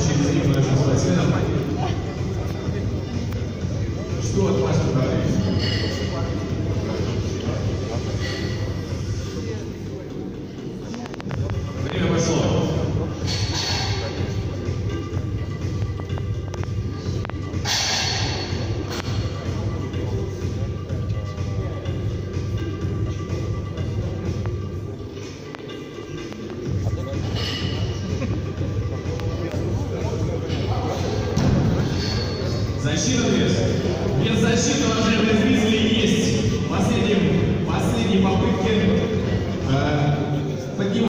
через них нашим спортсменам. Что от вас говорить? Время пошло. Защита без защиты, уважаемые зрители, есть. Последней попытки